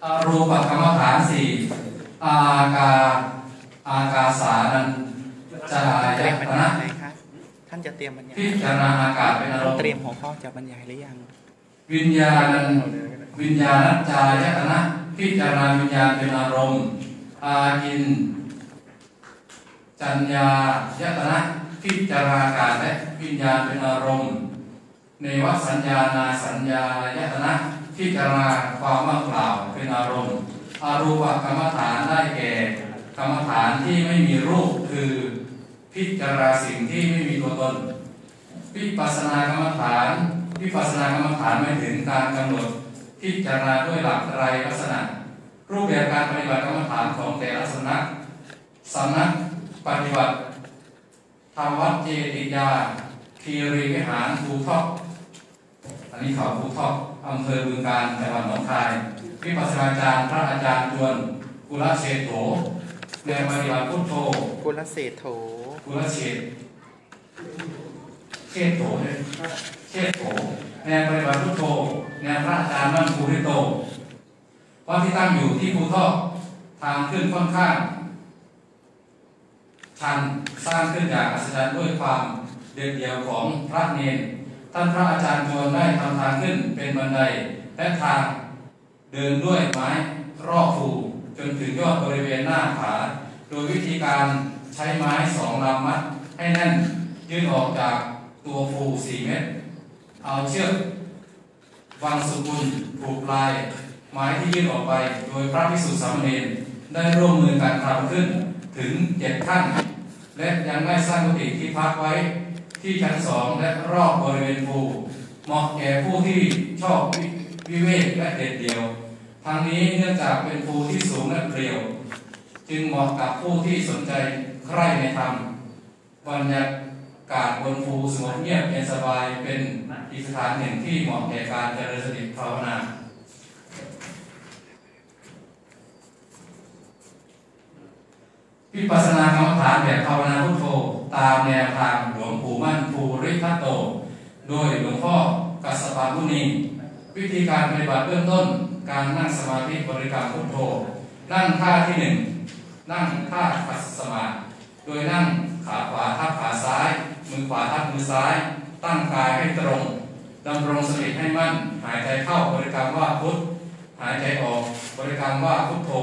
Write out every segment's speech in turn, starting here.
อรูปกรรมฐานสี่อากาสานัญจายตนะท่านจะเตรียมบรรยายพิจารณาอากาศเป็นอารมณ์เตรียมหัวข้อจะบรรยายหรือยังวิญญาณจายตนะพิจารณาวิญญาณเป็นอารมณ์อากินจัญญายตนะพิจารณาอากาศและวิญญาณเป็นอารมณ์เนวสัญญานาสัญญายตนะพิจารณาความว่างเปล่าเป็นอารมณ์อรูปกรรมฐานได้แก่กรรมฐานที่ไม่มีรูปคือพิจารณาสิ่งที่ไม่มีตัวตนวิปัสสนากรรมฐานหมายถึงการกำหนดพิจารณาด้วยหลักไตรลักษณะรูปแบบการปฏิบัติกรรมฐานของแต่ละสำนักปฏิบัติธรรมวัดเจติยาคีรีวิหารภูทอกอันนี้เขาภูทอกอำเภอบึงกาฬจังหวัดหนองคายวิปัสสนาจารย์พระอาจารย์จวนกุลเศรษโถแนวปฏิบัติพุทโธกุลเศรษโถเชษโถแนวปฏิบัติพุทโธแนวพระอาจารย์มั่นภูริโตวัดที่ตั้งอยู่ที่ภูทอกทางขึ้นค่อนข้างชันสร้างขึ้นจากอัศจรรย์ด้วยความเด็ดเดี่ยวของพระเนรท่านพระอาจารย์จวนได้ทำทางขึ้นเป็นบันไดและทางเดินด้วยไม้รอบภูจนถึงยอดบริเวณหน้าผาโดยวิธีการใช้ไม้2 ลำมัดให้แน่นยื่นออกจากตัวภู4 เมตรเอาเชือกวังสุกุลผูกปลายไม้ที่ยื่นออกไปโดยพระภิกษุสามเณรได้ร่วมมือกันทำขึ้นถึง7 ขั้นและยังได้สร้างกุฏิที่พักไว้ที่ชั้น2และรอบบริเวณภูเหมาะแก่ผู้ที่ชอบวิเวกและเด็ดเดี่ยวทางนี้เนื่องจากเป็นภูที่สูงและเปลี่ยวจึงเหมาะกับผู้ที่สนใจใคร่ในธรรมบรรยากาศบนภูสงบเงียบเย็นสบายเป็นอีกสถานหนึ่งที่เหมาะแก่การเจริญสติภาวนาวิปัสสนากรรมฐานแบบภาวนาพุทโธตามแนวทางหลวงปู่มั่นภูริทัตโตโดยหลวงพ่อกัสสปะมุนีวิธีการปฏิบัติเบื้องต้นการนั่งสมาธิบริกรรมพุทโธนั่งท่าที่1นั่งท่าขัดสมาธิโดยนั่งขาขวาทับขาซ้ายมือขวาทับมือซ้ายตั้งกายให้ตรงดำรงสติให้มั่นหายใจเข้าบริกรรมว่าพุทหายใจออกบริกรรมว่าพุทโธ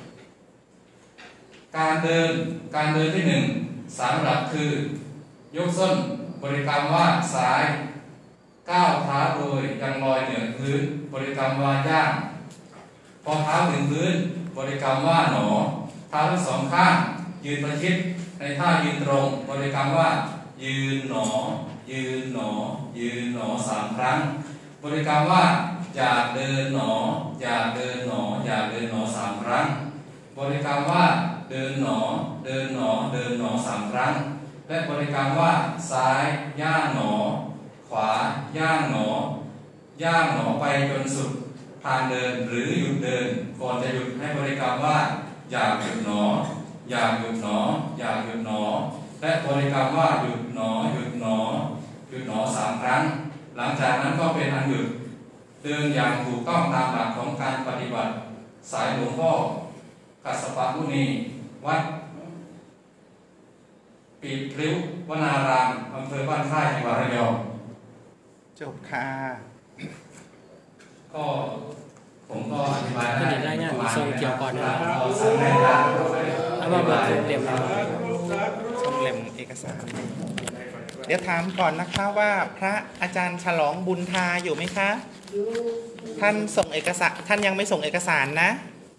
การเดินที่3 ระดับคือยกส้นบริกรรมว่าซ้ายก้าวเท้าโดยยังลอยเหนือพื้นบริกรรมว่าย่างพอเท้าถึงพื้นบริกรรมว่าหนอเท้าทั้ง2 ข้างยืนประชิดในท่ายืนตรงบริกรรมว่ายืนหนอยืนหนอยืนหนอ3 ครั้งบริกรรมว่าอย่าเดินหนออย่าเดินหนออย่าเดินหนอ3 ครั้งบริกรรมว่าเดินหนอเดินหนอเดินหนอ3 ครั้งและบริกรรมว่าซ้ายย่างหนอขวาย่างหนอย่างหนอไปจนสุดทางเดินหรือหยุดเดินก่อนจะหยุดให้บริกรรมว่าอย่าหยุดหนออย่าหยุดหนออย่าหยุดหนอและบริกรรมว่าหยุดหนอหยุดหนอหยุดหนอ3 ครั้งหลังจากนั้นก็เป็นอันหยุดเดินอย่างถูกต้องตามหลักของการปฏิบัติสายหลวงพ่อกัสสปะมุนีวัดปีพลิ้ววนารามอำเภอบ้านค่ายจังหวัดระยองจบค่ะก็ผมก็อธิบายได้งานทรงเกี่ยวก่อนนะเอามาเบิกเล่มทรงเล่มเอกสารเดี๋ยวถามก่อนนะคะว่าพระอาจารย์ฉลองบุญทาอยู่ไหมคะท่านส่งเอกสารท่านยังไม่ส่งเอกสารนะ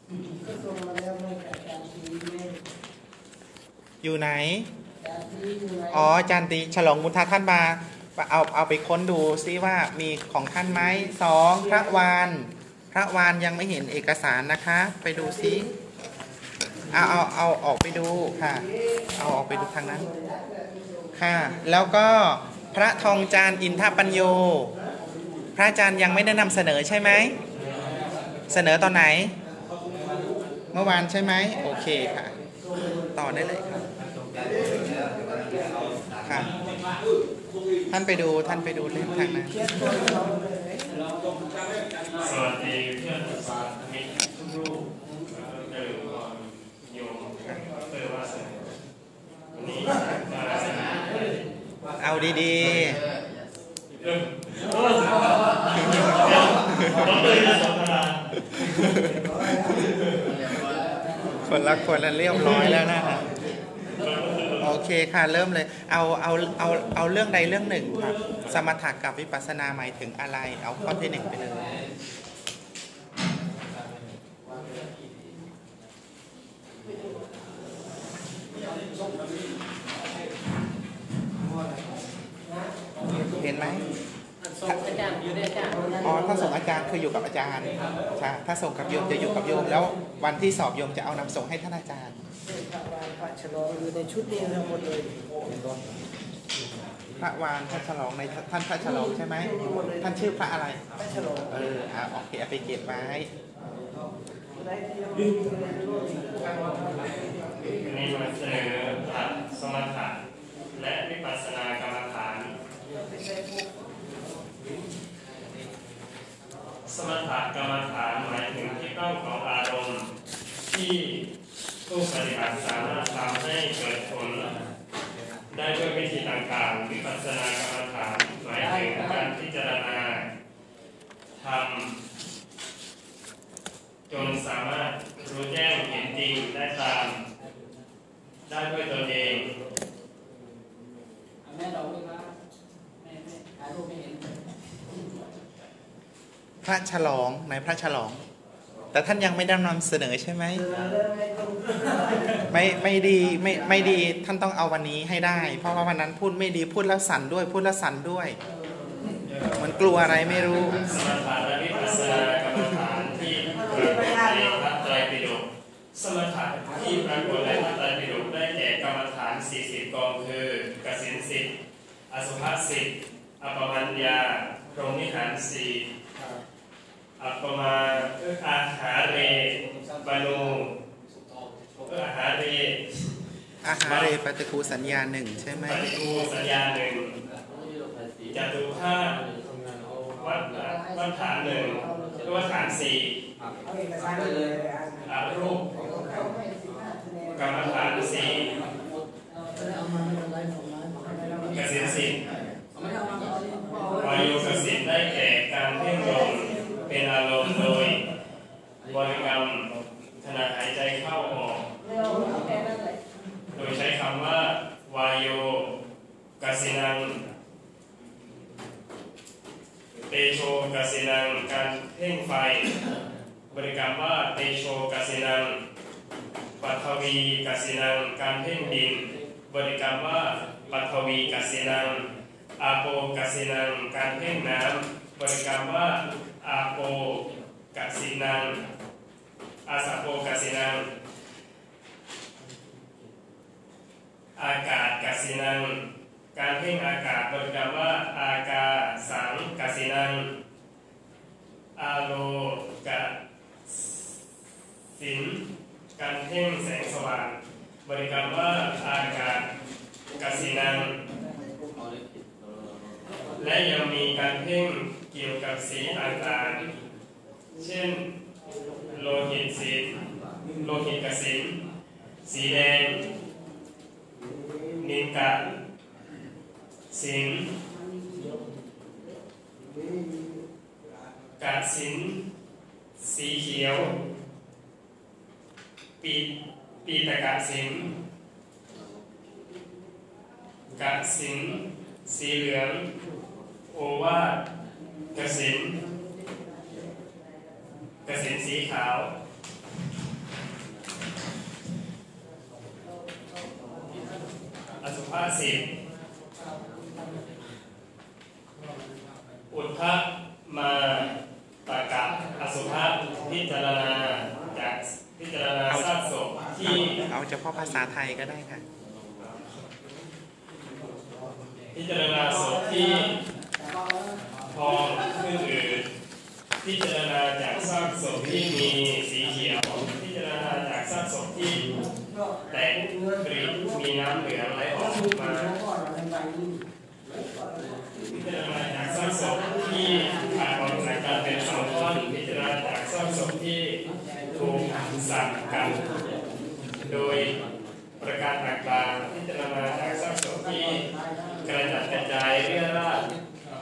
อยู่ไหนอ๋ออาจารย์ตีฉลองบุญทาท่านมาเอาไปค้นดูซิว่ามีของท่านไหม2พระวานยังไม่เห็นเอกสารนะคะไปดูซิเอาออกไปดูค่ะเอาออกไปดูทางนั้นค่ะแล้วก็พระทองจานอินทปัญโยพระอาจารย์ยังไม่ได้นำเสนอใช่ไหมเสนอตอนไหนเมื่อวานใช่ไหมโอเคค่ะต่อได้เลยค่ะค่ะท่านไปดูเล่มทางนั้นสวัสดีเพื่อนสามิตรทุกรูปเดิมก่อนโยมเตอร์ว่าวันนี้มาเอาดีเริ่มๆคนละเรียบร้อยแล้วนะโอเคค่ะเริ่มเลยเอาเรื่องใดเรื่องหนึ่งครับสมถะกับวิปัสสนาหมายถึงอะไรเอาข้อที่หนึ่งไปเลยเห็นไหมอ๋อถ้าส่งอาจารย์คืออยู่กับอาจารย์ใช่ถ้าส่งกับโยมจะอยู่กับโยมแล้ววันที่สอบโยมจะเอานำส่งให้ท่านอาจารย์พระฉลองอยู่ในชุดนี้ทั้งหมดเลยพระวานพระฉลองในท่านพระฉลองใช่ไหมท่านชื่อพระอะไรพระฉลองโอเคเอาไปเก็บไว้นี่มาเสนอหลักสมถะและวิปัสสนากรรมฐานสมถะกรรมฐานหมายถึงที่ตั้งของอารมณ์ที่ผู้ปฏิบัติสามารถทำให้เกิดผลได้ด้วยวิธีต่างๆวิปัสสนากรรมฐานหมายถึงการพิจารณาทำจนสามารถรู้แจ้งเห็นจริงได้ตามได้ด้วยตนเองพระฉลองในพระฉลองแต่ท่านยังไม่ได้นำเสนอใช่ไหมไม่ดีท่านต้องเอาวันนี้ให้ได้เพราะว่าวันนั้นพูดไม่ดีพูดแล้วสั่นด้วยมันกลัวอะไรไม่รู้สมถะและวิปัสสนากรรมฐานที่ปรากฏในพระไตรปิฎกสมถะที่ปรากฏในพระไตรปิฎกได้แก่กรรมฐาน40กองคือกสิณ10อสุภะ10อัปปมัญญาพรหมวิหาร4อัปปมาอาหาเรบานูอาหาเรปฏิกูสัญญาหนึ่งใช่ไหมปฏิกูสัญญาหนึ่งจตุท่าวัฏฐานหนึ่งวัฏฐาน4อารูปกรรมฐาน4กสิณ10วายุกสิณได้แก่การเพ่งลมเป็นอารมณ์โดยบริกรรมขณะหายใจเข้าออกโดยใช้คำว่าวายโยกสินังเตโชกสินังการเพ่งไฟบริกรรมว่าเตโชกสินังปัทวีกสินังการเพ่งดินบริกรรมว่าปัทวีกสินังอาโปกสินังการเพ่งน้ำบริกรรมว่าอาโปกสินังอาสาโปกสินังอากาศกสินังการเพ่งอากาศบริกรรมว่าอากาสังกสินังอาโลกสินการเพ่งแสงสว่างบริกรรมว่าอากาศกสินังและยังมีการเพ่งเกี่ยวกับสีต่างๆเช่นโลหิตสีโลหิตกสิณสีแดงนินกะสินกะสินสีเขียวปีตะกะสินกะสินสีเหลืองโอวาทกสิณกสิณสีขาวอสุภะ10อุทธะมาตากะอสุภะพิจารณาจากพิจารณาซากศพที่เอาเฉพาะภาษาไทยก็ได้ค่ะพิจารณาศพที่พองขึ้นอืดพิจารณาจากซากศพที่มีสีเขียวพิจารณาจากซากศพที่แตกปริมีน้ำเหลืองไหลออกมาพิจารณาจากซากศพที่ขาดความหนักการเป็นสองท่อนพิจารณาจากซากศพที่ถูกสับกันโดยประการต่างๆพิจารณาจากซากศพที่กระจัดกระจายเรี่ยราด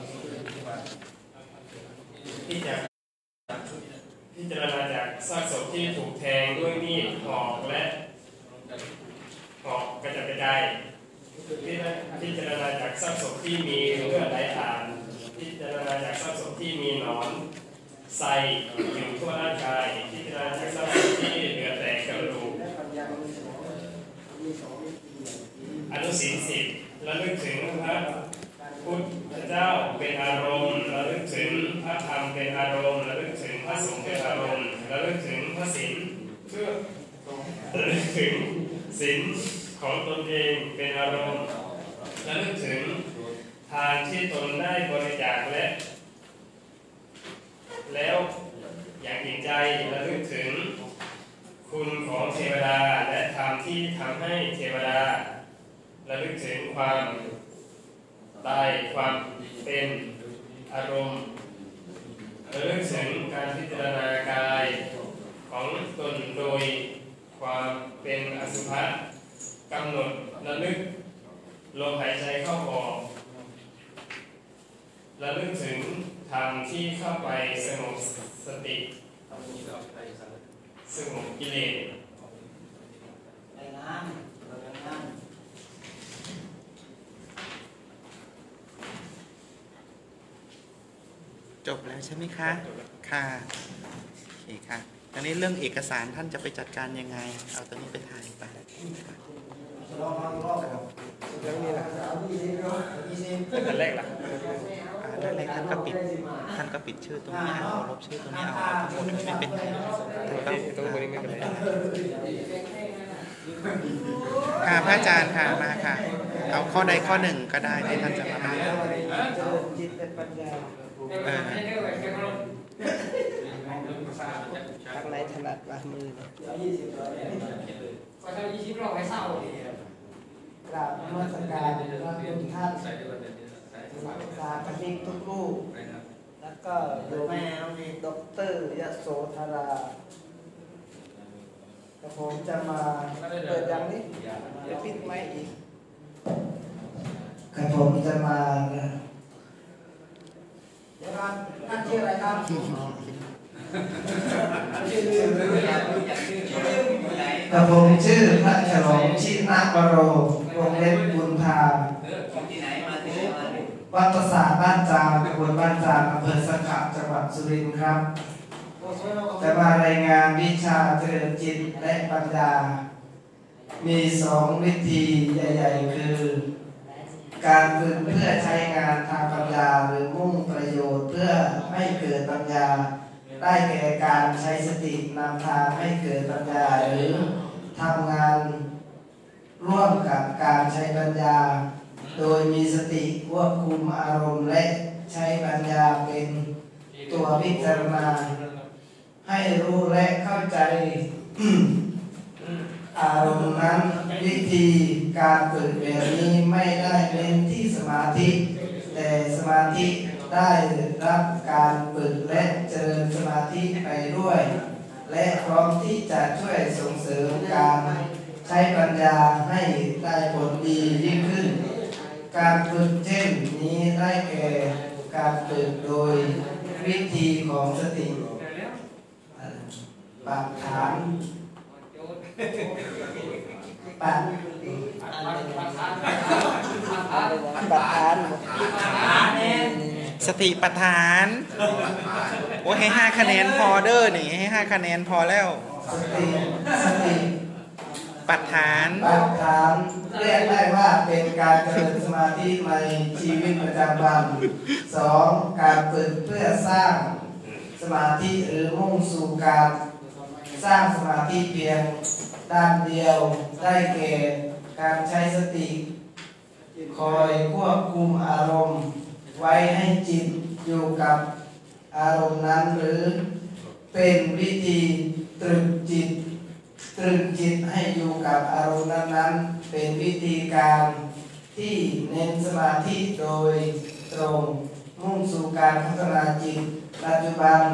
พิจารณาจากซากศพที่ถูกแทงด้วยมีดหอกและหอกกระจัดกระจายพิจารณาจากซากศพที่มีเลือดไหลผ่านพิจารณาจากซากศพที่มีหนอนใส่อยู่ทั่วร่างกายพิจารณาจากซากศพที่เหลือแต่กระดูกอนุศีล10ระลึกถึงพระพุทธเจ้าเป็นอารมณ์ระลึกถึงพระธรรมเป็นอารมณ์ระลึกถึงพระสงฆ์เป็นอารมณ์ระลึกถึงพระศีลเพื่อระลึกถึงศีลของตนเองเป็นอารมณ์ระลึกถึงทานที่ตนได้บริจาคแล้วอย่างจริงใจระลึกถึงคุณของเทวดาและธรรมที่ทำให้เทวดาระลึกถึงความตายความเป็นอารมณ์ระลึกถึงการพิจารณากายของตนโดยความเป็นอสุภะกำหนดระลึกลมหายใจเข้าออกระลึกถึงธรรมที่เข้าไปสงบสติสงบกิเลสจบแล้วใช่ไหมคะค่ะโอเคค่ะตอนนี้เรื่องเอกสารท่านจะไปจัดการยังไงเอาตัวนี้ไปถ่ายไปอันแรกล่ะนั่นแหละท่านก็ปิดชื่อตรงนี้เอาลบชื่อตรงนี้เอาทั้งหมดไม่เป็นไรท่านตรงนี้ไม่เป็นไรค่ะพระอาจารย์ค่ะมาค่ะเอาข้อใดข้อหนึ่งก็ได้ที่ท่านจะมาจิตและปัญญาทางไหนถนัดวางมือเนี่ยกราบนมัสการพระคุณท่านสาธมิกทุกรูปแล้วก็โยมด็อกเตอร์ยโสธราแต่ผมจะมาเปิดอย่างนี้เดี๋ยวปิดไม่อีกแต่ผมจะมาเดี๋ยวครับท่านชื่ออะไรครับแต่ผมชื่อพระฉลองชินาวโรวงเล็บบุญธาวัดประสาทบ้านจามตำบลบ้านจามอำเภอสังขะจังหวัดสุรินทร์ครับจะมารายงานวิชาเจริญจิตและปัญญามี2วิธีใหญ่ๆคือการฝึกเพื่อใช้งานทางปัญญาหรือมุ่งประโยชน์เพื่อให้เกิดปัญญาได้แก่การใช้สตินำทางให้เกิดปัญญาหรือทำงานร่วมกับการใช้ปัญญาโดยมีสติควบคุมอารมณ์และใช้ปัญญาเป็นตัวพิจารณาให้รู้และเข้าใจอารมณ์นั้นวิธีการฝึกแบบนี้ไม่ได้เน้นที่สมาธิแต่สมาธิได้รับการฝึกและเจริญสมาธิไปด้วยและพร้อมที่จะช่วยส่งเสริมการใช้ปัญญาให้ได้ผลดียิ่งขึ้นการฝึกเช่นนี้ได้แก่การฝึกโดยวิธีของสติปัฏฐานสติปัฏฐานโอ้ให้5 คะแนนพอเด้อนี่ให้5 คะแนนพอแล้วสติปัฏฐานเรียกได้ว่าเป็นการเจริญสมาธิในชีวิตประจำวัน 2. การฝึกเพื่อสร้างสมาธิหรือมุ่งสู่การสร้างสมาธิเพียงด้านเดียวได้แก่การใช้สติคอยควบคุมอารมณ์ไว้ให้จิตอยู่กับอารมณ์นั้นหรือเป็นวิธีตรึกจิตให้อยู่กับอารมณ์นั้นๆเป็นวิธีการที่เน้นสมาธิโดยตตรงมุ่งสู่การพัฒนาจิตปัจจุบัน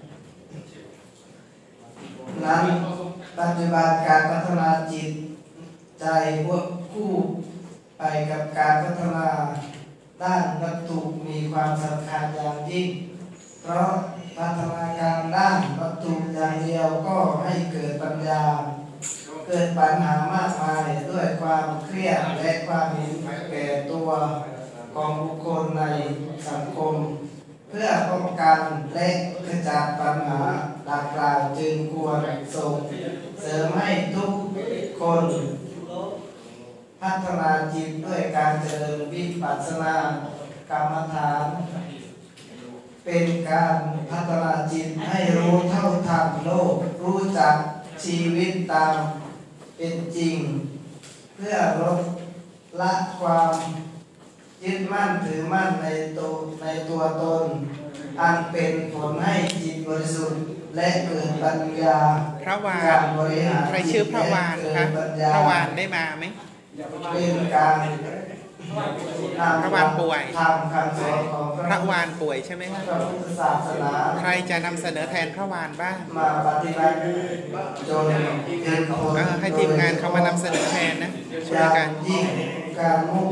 นั้นปัจจุบันการพัฒนาจิตใจควบคู่ไปกับการพัฒนาด้านวัตถุมีความสำคัญอย่างยิ่งเพราะพัฒนาการด้านวัตถุอย่างเดียวก็ให้เกิดปัญญาเกิดปัญหามากมายด้วยความเครียดและความเห็นแก่ตัวของบุคคลในสังคมเพื่อป้องกันและขจัดปัญหาดังกล่าวจึงควรส่งเสริมให้ทุกคนพัฒนาจิตด้วยการเจริญวิปัสสนากรรมฐานเป็นการพัฒนาจิตให้รู้เท่าทันโลกรู้จักชีวิตตามเป็นจริงเพื่อลดละความยึดมั่นถือมั่นในตัวตนอันเป็นผลให้จิตบริสุทธิ์และเกิดปัญญาพระวาการ บริหารใครชื่อพระวานคะพระวานได้มาไหมเป็นการนำพระวานป่วยทำคำสอนของพระวานป่วยใช่ไหมคะพระพุทธศาสนาใครจะนำเสนอแทนพระวานบ้างมาปฏิบัติจนเห็นผลให้ทีมงานเขามานำเสนอแทนนะช่วยกันยิ่งการมุ่ง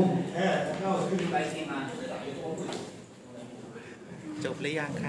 จบหรือยังคะ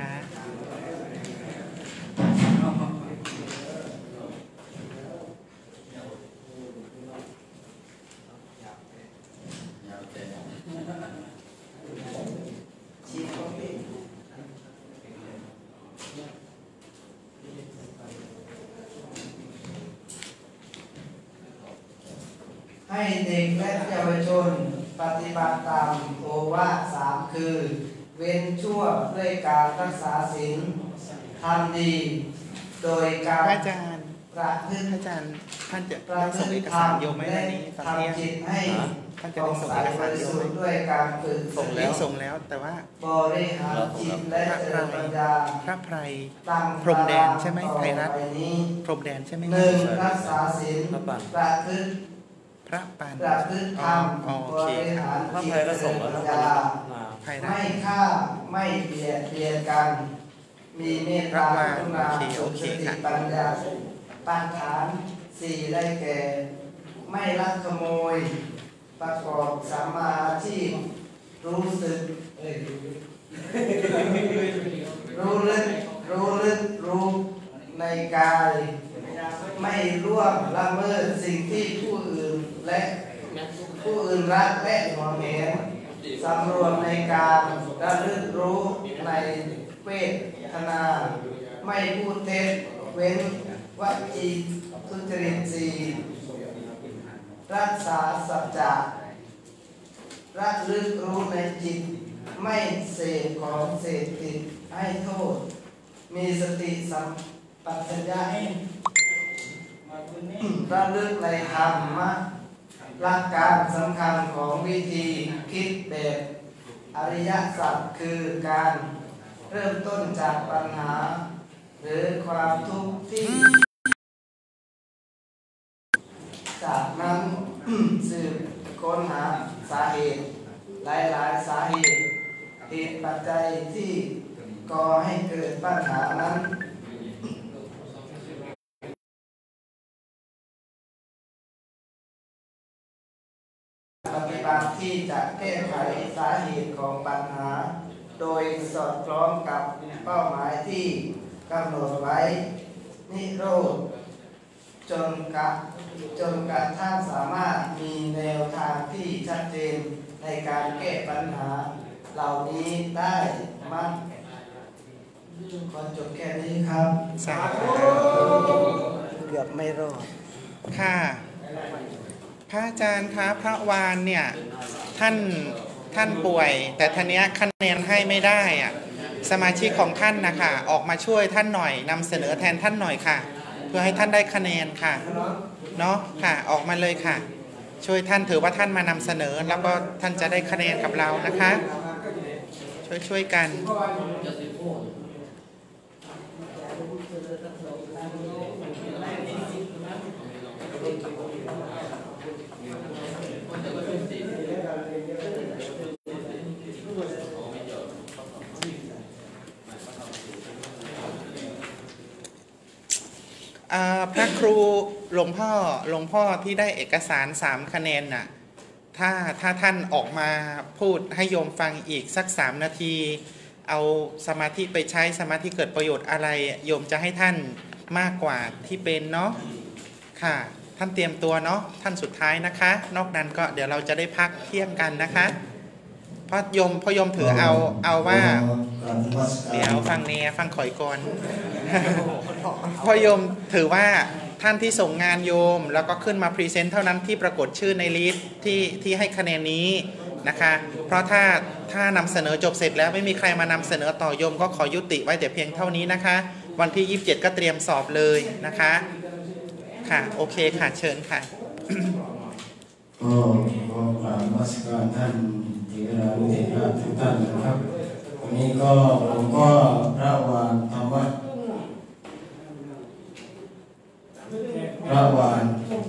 ให้เด็กและเยาวชนปฏิบัติตามโอวาท3คือ เว้นชั่วด้วยการรักษาศีลทำดีโดยการพระอาจารย์ประพฤติพระอาจารย์ท่านจะประได้พฤส่งติเอกธรรสาม รโยมไหมวันนี้ตอนเที่ยงทำจิตให้ท่านจะผ่อได้งส่งใสเอกบสารริโยมสุไหมทธิ์ด้วยการฝึกสติส่งแล้วแต่ว่าบริหารจิตและเจริญปัญญาพระไพรตั้งพรหมแดนใช่ไหมต่อไทยรัฐไปนี้พรหมแดนใช่ไหมหนึ่งรักษาศีลพระปันประพฤติพระปันประพฤติธรรมอ๋อบโอเคริคหารับรพระจิตภัยก็ส่งเจมาริญแล้วปัญญาไพรัไม่ฐฆ่าไม่เบียดเบียนกัน มีเมตตาพระวานกรุณาโอเคสติค่ะปัญญาปัญฐาน4ได้แก่ ไม่ลักขโมย ประกอบสัมมาอาชีพรู้สึกรู้ลึกรู้ในกาย ไม่ร่วมละเมิดสิ่งที่ผู้อื่นและผู้อื่นรักและหวงแหนสำรวมในการระลึกรู้ในเวทนา ไม่พูดเท็จเว้นวจีทุจริต4รักษาสัจจะระลึกรู้ในจิต ไม่เสพของเสพติดให้โทษ มีสติสัมปชัญญะระลึกในธรรมะหลักการสำคัญของวิธีคิดแบบอริยสัจคือการเริ่มต้นจากปัญหา หรือความทุกข์ที่จากนั้น สืบค้นหาสาเหตุหลายๆสาเหตุเหตุปัจจัยที่ก่อให้เกิดปัญหานั้นปฏิบัติที่จะแก้ไขสาเหตุของปัญหา โดยสอดคล้องกับเป้าหมายที่กำหนดไว้นิโรธจนกระทั่งสามารถมีแนวทางที่ชัดเจนในการแก้ปัญหาเหล่านี้ได้มั้งขอจบแค่นี้ครับสาธุเกือบไม่รอดค่ะพระอาจารย์คะพระวานเนี่ยท่านป่วย แต่ทีเนี้ยคะแนนให้ไม่ได้อ่ะสมาชิกของท่านนะคะออกมาช่วยท่านหน่อยนำเสนอแทนท่านหน่อยค่ะ เพื่อให้ท่านได้คะแนนค่ะเนาะค่ะออกมาเลยค่ะ ช่วยท่านถือว่าท่านมานำเสนอ แล้วก็ท่านจะได้คะแนนกับเรานะคะ ช่วยกันพระครูหลวงพ่อที่ได้เอกสาร3 คะแนนน่ะถ้าท่านออกมาพูดให้โยมฟังอีกสัก3 นาทีเอาสมาธิไปใช้สมาธิเกิดประโยชน์อะไรโยมจะให้ท่านมากกว่าที่เป็นเนาะค่ะท่านเตรียมตัวเนาะท่านสุดท้ายนะคะนอกนั้นก็เดี๋ยวเราจะได้พักเที่ยงกันนะคะเพราะโยมถือเอาว่าเดี๋ยวฟังเนียฟังข่อยก่อนพอโยมถือว่าท่านที่ส่งงานโยมแล้วก็ขึ้นมาพรีเซนต์เท่านั้นที่ปรากฏชื่อในลิสต์ที่ให้คะแนนนี้นะคะเพราะถ้านำเสนอจบเสร็จแล้วไม่มีใครมานำเสนอต่อโยมก็ขอยุติไว้แต่เพียงเท่านี้นะคะวันที่27ก็เตรียมสอบเลยนะคะค่ะโอเคค่ะเชิญค่ะก็ขอกราบนมัสการท่านเถรานุเถระทุกท่านนะครับวันนี้ก็ผมก็พระวานธรรมะพระวาน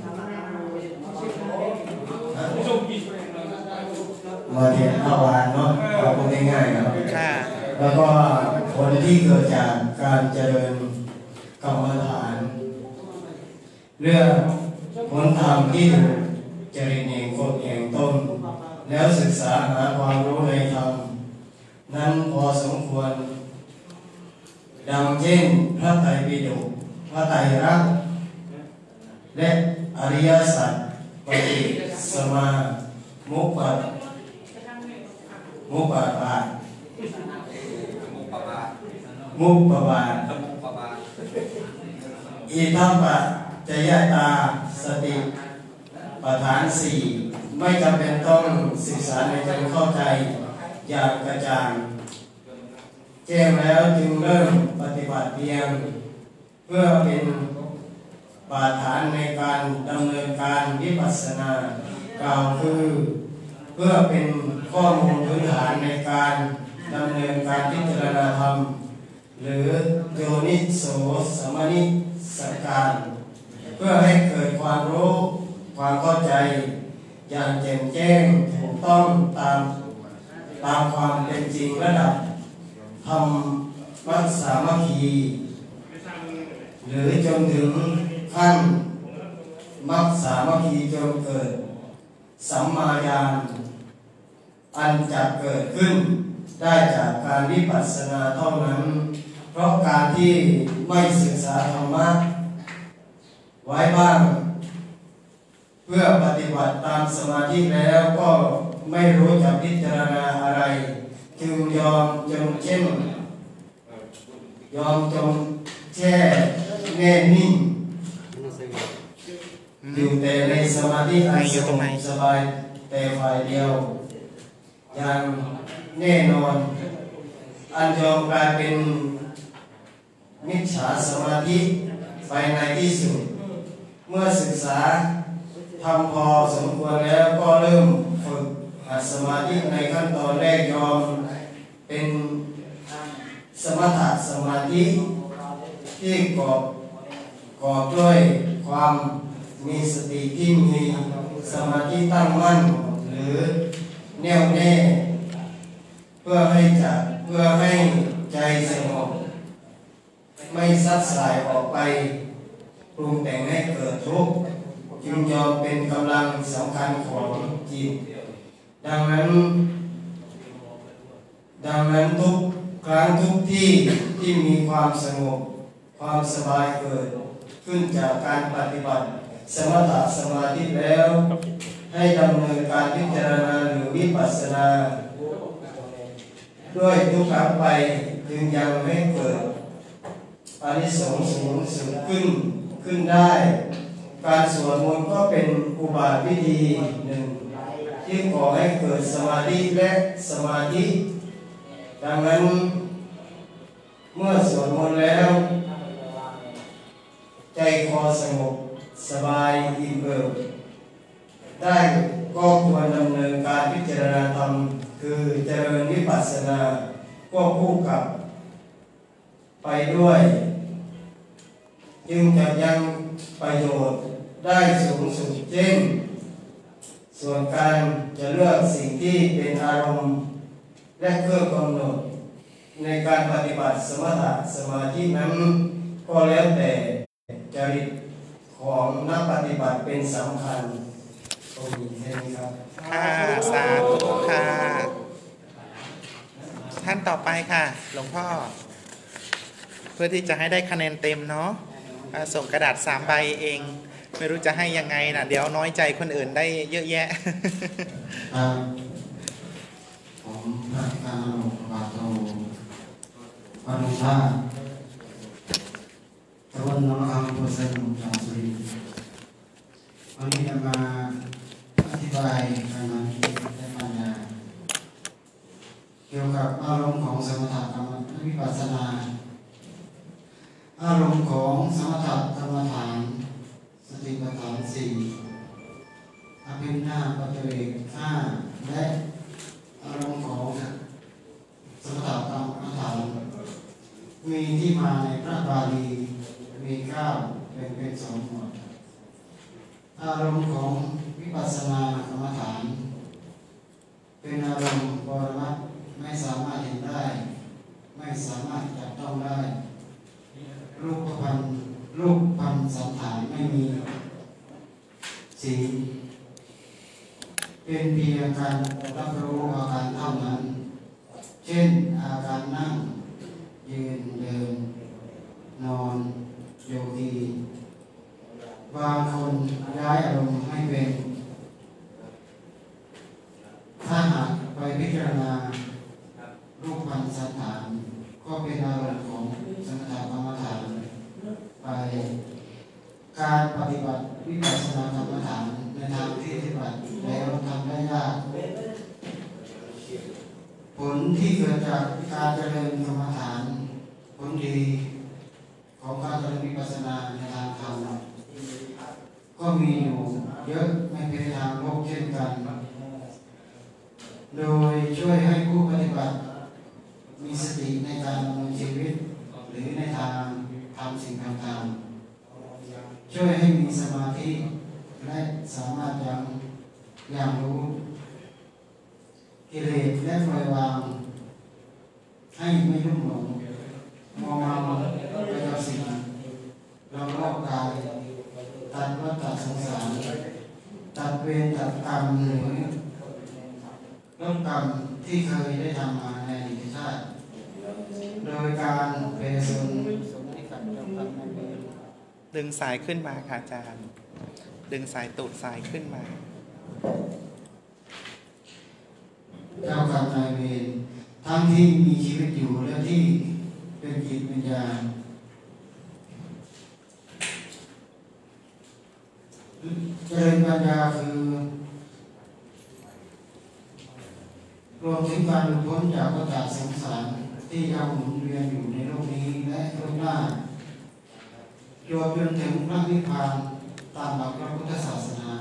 มาเรียนพระวานเนาะเอาพูดง่ายๆครับแล้วก็ผลที่เกิดจากการเจริญกรรมฐานเรื่องผลธรรมที่ถูกจริตเองกฎเองต้นแล้วศึกษาหาความรู้ในธรรมนั้นพอสมควรดังเช่นพระไตรปิฎกพระไตรลักษณ์และอริยสัจปฏิสมามุปปาทอิทัปปัจจยตาสติปัฏฐาน4ไม่จำเป็นต้องศึกษาในจนเข้าใจอย่างกระจ่างแจ้งแล้วจึงเริ่มปฏิบัติเพียงเพื่อเป็นบาฐานในการดำเนินการวิปัสสนากล่าวคือเพื่อเป็นข้อมูลพื้นฐานในการดำเนินการพิจารณาธรรมหรือโยนิโสสมนิสัการเพื่อให้เกิดความรู้ความเข้าใจอย่างแจ่มแจ้งถูกต้องตามความเป็นจริงระดับธรรมสามัคคีหรือจนถึงขั้นมรรคสามัคคีจนเกิดสัมมาญาณอันจะเกิดขึ้นได้จากการวิปัสสนาเท่านั้นเพราะการที่ไม่ศึกษาธรรมะไว้บ้างเพื่อปฏิบัติตามสมาธิแล้วก็ไม่รู้จะพิจารณาอะไรจึงยอมจงแช่แน่นิ่งอยู่แต่ในสมาธิอันสงบสบายแต่ฝ่ายเดียวอย่างแน่นอนอันยอมกลายเป็นมิจฉาสมาธิไปในที่สุดเมื่อศึกษาทำพอสมควรแล้วก็เริ่มฝึกหัดสมาธิในขั้นตอนแรกยอมเป็นสมถะสมาธิที่กอบด้วยความมีสติที่มีสมาธิตั้งมั่นหรือแน่วแน่เพื่อให้ใจสงบไม่ซัดสายออกไปปรุงแต่งให้เกิดทุกข์จึงยอมเป็นกำลังสำคัญของจิตดังนั้นทุกครั้งทุกที่มีความสงบความสบายเกิดขึ้นจากการปฏิบัติสมถะสมาธิแล้วให้ดำเนินการพิจารณาหรือวิปัสสนาด้วยทุกครั้งไปจึงยังให้เกิดอานิสงส์สูงสุดขึ้นได้การสวดมนต์ก็เป็นอุบาทวิธีหนึ่งที่ขอให้เกิดสมาธิและสมาธิดังนั้นเมื่อสวดมนต์แล้วใจคอสงบสบายอิ่มเอิบได้ก็ควรดำเนินการพิจารณาธรรมคือเจริญวิปัสสนาควบคู่กับไปด้วยจึงจะยังประโยชน์ได้สูงสุดเช่นส่วนการจะเลือกสิ่งที่เป็นอารมณ์และเครื่องกำหนดในการปฏิบัติสมถะสมาธินั้นก็แล้วแต่จริตของนักปฏิบัติเป็นสำคัญตรงนี้แค่นี้ครับค่ะสาธุค่ะ ท่านต่อไปค่ะ หลวงพ่อ เพื่อที่จะให้ได้คะแนนเต็มเนาะส่งกระดาษ3 ใบเอง ไม่รู้จะให้ยังไงนะเดี๋ยวน้อยใจคนอื่นได้เยอะแยะผมพระการหลวงพ่อโตปนุภาตะวันนครพุทธสมุทรสุรินทร์วันนี้จะมาอธิบายการมาคิดและปัญญาเกี่ยวกับอารมณ์ของสมถะกรรมวิปัสสนาอารมณ์ของสมถะกรรมฐานสติปัฏฐาน4อภิญญาปัจเจก5และอารมณ์ของสมถะกรรมฐานมีที่มาในพระบาลีมี9เป็น2 หมวดอารมณ์ของวิปัสสนากรรมฐานเป็นอารมณ์ปรมัตถ์ไม่สามารถเห็นได้ไม่สามารถจับต้องได้รูปพันธ์สันฐานไม่มีสีเป็นเพียงการรับรู้อาการเท่านั้นเช่นอาการนั่งยืนเดินนอนโยกีบางคนย้ายอารมณ์ให้เป็นถ้าหากไปพิจารณารูปพันธ์สันฐานก็เป็นอารมณ์ของสมถะกรรมฐานไปการปฏิบัติวิปัสสนากรรมฐานในทางที่ปฏิบัติแล้วทำได้ยากผลที่เกิดจากการเจริญกรรมฐานผลดีของการเจริญวิปัสสนาในทางธรรมก็มีอยู่เยอะไม่เป็นทางโลกเช่นกันโดยช่วยให้ผู้ปฏิบัติมีสติในการดำเนินชีวิตหรือในทางทำสิ่งต่างๆช่วยให้มีสมาธิและสามารถยังรู้กิเลสและปล่อยวางให้ไม่ลุ่มหลงมองไปกับสิ่งรอบกายตัดวัฏฏะสงสารตัดเวรตัดกรรมหรือร่วมกรรมที่เคยได้ทำมาในอดีตชาติโดยการเปรสนดึงสายขึ้นมาค่ะอาจารย์ ดึงสายตูดสายขึ้นมาเจ้ากรรมนายเวรทั้งที่มีชีวิตอยู่และที่เป็นจิตวิญญาณเจริญปัญญาคือรวมถึงการหลุดพ้นจากวัฏฏะสงสารที่ยังหมุนเวียนอยู่ในโลกนี้และโลกหน้ารวมจนถึงพระนิพพานตามหลักพระพุทธศาสนา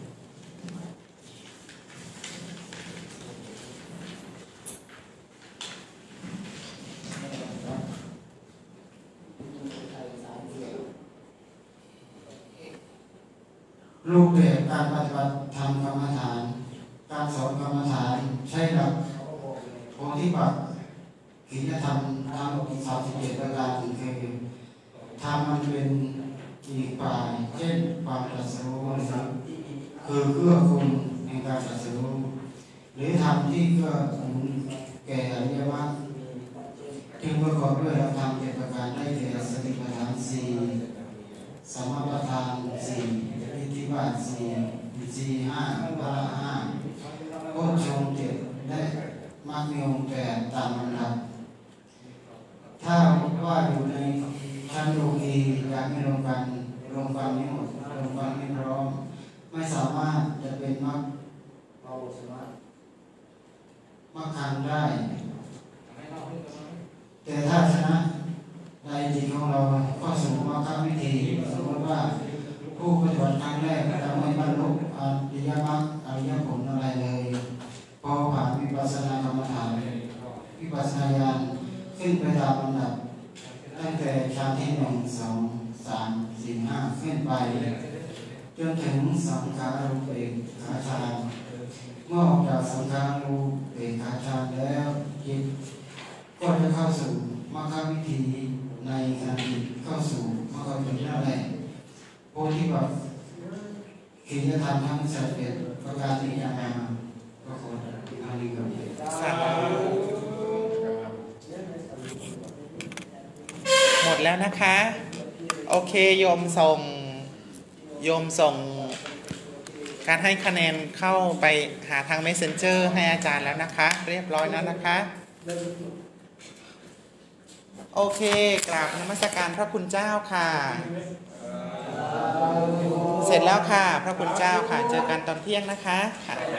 รูปแบบการปฏิบัติธรรมกรรมฐานการสอนกรรมฐานใช้หลักโพธิปักขิยธรรมทั้ง37 ประการคือธรรมมันเป็นอีกฝ่ายเช่นความตรัสรู้คือเกื้อกูลในการตรัสรู้หรือธรรมที่เกื้อกูลแก่อริยมรรคจึงประกอบด้วยหลักธรรม7 ประการได้แก่สติปัฏฐาน4สมปัฏฐาน4อิทธิบาท4อินทรีย์5พละ5โพชฌงค์7และมรรคมีองค์8ตามลำดับถ้าว่าอยู่ในชั้นโลกีอยากไม่รวมกันไม่หมดรวมกันไม่พร้อมไม่สามารถจะเป็นมรรคคันได้แต่ถ้าชนะในจิตของเราก็สมมติว่าข้าวิธีสมมติว่าผู้ปฏิบัติครั้งแรกจะไม่บรรลุอริยมรรคอริยผลอะไรเลยพอผ่านวิปัสสนากรรมฐานวิปัสสนาญาณขึ้นไปตามลำดับตั้งแต่ชั้นที่1 2 3 4 5ขึ้นไปจนถึงสังขารูปเอกขาฌานเมื่อออกจากสังขารูปเอกขาฌานแล้วจิตก็จะเข้าสู่มรรควิธีในขณะจิตเข้าสู่มรรควิธีนั่นแหละโพธิบัตรกิจธรรมทั้ง11ประการนี้ยังไงมาก็ขออาลีกับสาธุหมดแล้วนะคะ โอเคโยมส่งการให้คะแนนเข้าไปหาทาง Messenger ให้อาจารย์แล้วนะคะ เรียบร้อยแล้วนะคะ โอเคกราบนมัสการพระคุณเจ้าค่ะ เสร็จแล้วค่ะ พระคุณเจ้าค่ะ เจอกันตอนเที่ยงนะคะค่ะ